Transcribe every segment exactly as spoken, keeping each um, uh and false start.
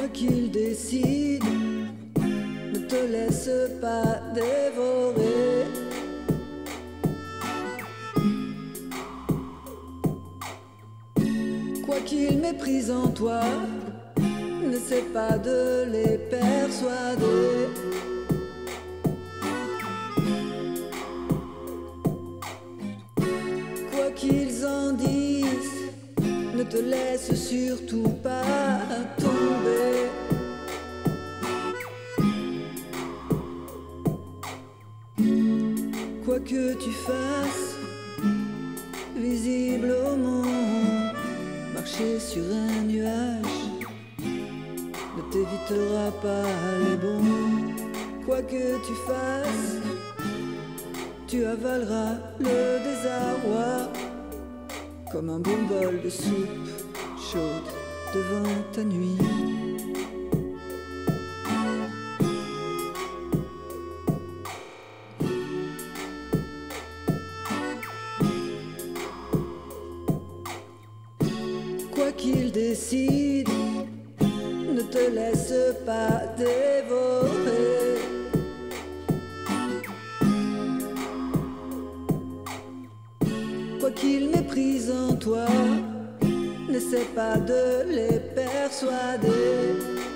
Quoi qu'il décide, ne te laisse pas dévorer. Quoi qu'il méprise en toi, n'essaie pas de les persuader. Quoi qu'ils en disent, ne te laisse surtout pas tomber. Quoi que tu fasses, visible au monde, marcher sur un nuage ne t'évitera pas les bons. Quoi que tu fasses, tu avaleras le désarroi comme un bon bol de soupe chaude devant ta nuit. Quoi qu'il décide, ne te laisse pas dévorer. Quoi qu'il méprise en toi, n'essaie pas de les persuader.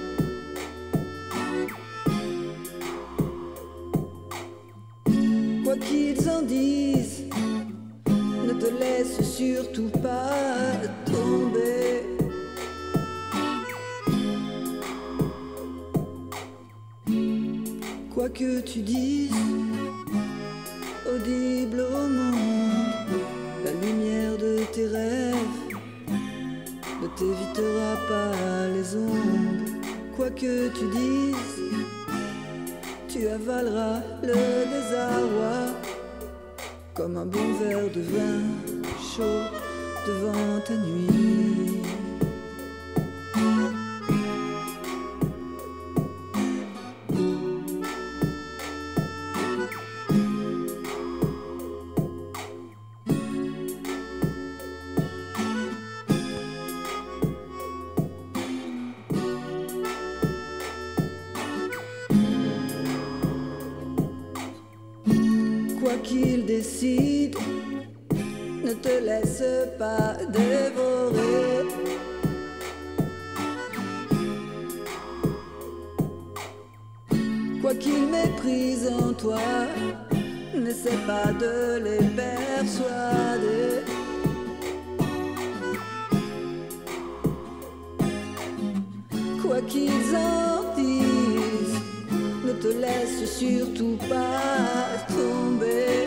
Quoi qu'ils en disent, ne te laisse surtout pas tomber. Quoi que tu dises, audible au monde, la lumière de tes rêves ne t'évitera pas les ondes. Quoi que tu dises, tu avaleras le désarroi comme un bon verre de vin chaud devant ta nuit. Quoi qu'il décide, ne te laisse pas dévorer. Quoi qu'il méprise en toi, n'essaie pas de les persuader. Quoi qu'ils en disent, ne te laisse surtout pas tomber.